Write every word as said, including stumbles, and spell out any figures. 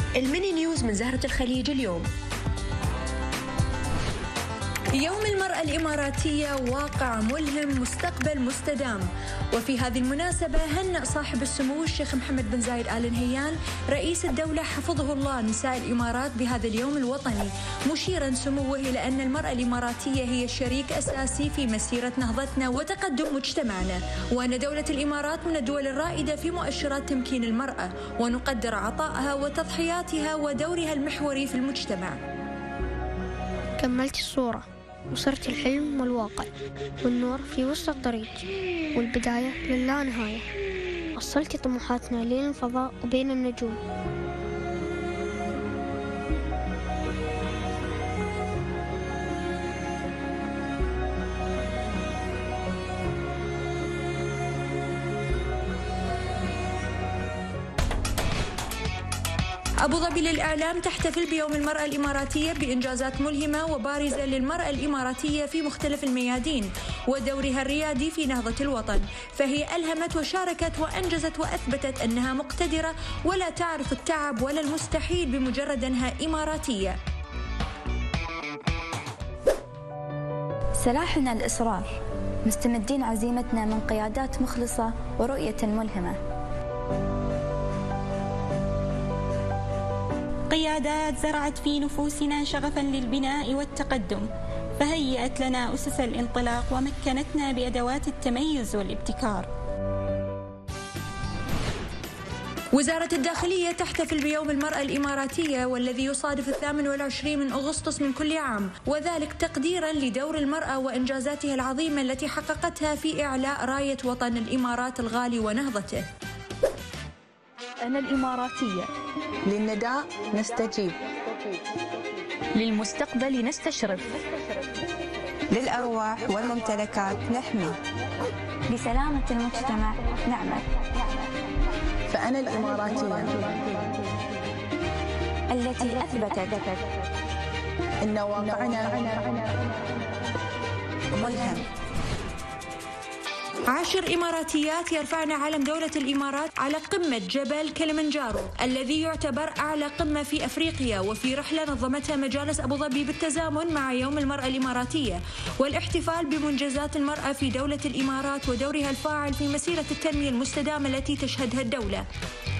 الميني نيوز من زهرة الخليج اليوم. يوم المرأة الإماراتية واقع ملهم، مستقبل مستدام. وفي هذه المناسبة هنأ صاحب السمو الشيخ محمد بن زايد آل نهيان رئيس الدولة حفظه الله نساء الإمارات بهذا اليوم الوطني، مشيرا سموه إلى أن المرأة الإماراتية هي شريك أساسي في مسيرة نهضتنا وتقدم مجتمعنا، وأن دولة الإمارات من الدول الرائدة في مؤشرات تمكين المرأة، ونقدر عطائها وتضحياتها ودورها المحوري في المجتمع. كملت الصورة وصرت الحلم والواقع، والنور في وسط الطريق، والبداية للا نهاية. وصلت طموحاتنا لين الفضاء وبين النجوم. أبو ظبي للإعلام تحتفل بيوم المرأة الإماراتية بإنجازات ملهمة وبارزة للمرأة الإماراتية في مختلف الميادين ودورها الريادي في نهضة الوطن، فهي ألهمت وشاركت وأنجزت وأثبتت أنها مقتدرة ولا تعرف التعب ولا المستحيل بمجرد أنها إماراتية. سلاحنا الإصرار، مستمدين عزيمتنا من قيادات مخلصة ورؤية ملهمة. قيادات زرعت في نفوسنا شغفا للبناء والتقدم، فهيأت لنا أسس الانطلاق ومكنتنا بأدوات التميز والابتكار. وزارة الداخلية تحتفل بيوم المرأة الإماراتية والذي يصادف الثامن والعشرين من أغسطس من كل عام، وذلك تقديرا لدور المرأة وإنجازاتها العظيمة التي حققتها في إعلاء راية وطن الإمارات الغالي ونهضته. أنا الإماراتية، للنداء نستجيب، للمستقبل نستشرف، للأرواح والممتلكات نحمي، لسلامة المجتمع نعمل. فأنا الإماراتية التي أثبتت أن واقعنا ملهم. عشر إماراتيات يرفعن علم دولة الإمارات على قمة جبل كليمنجارو الذي يعتبر أعلى قمة في أفريقيا، وفي رحلة نظمتها مجالس أبو ظبي بالتزامن مع يوم المرأة الإماراتية والاحتفال بمنجزات المرأة في دولة الإمارات ودورها الفاعل في مسيرة التنمية المستدامة التي تشهدها الدولة.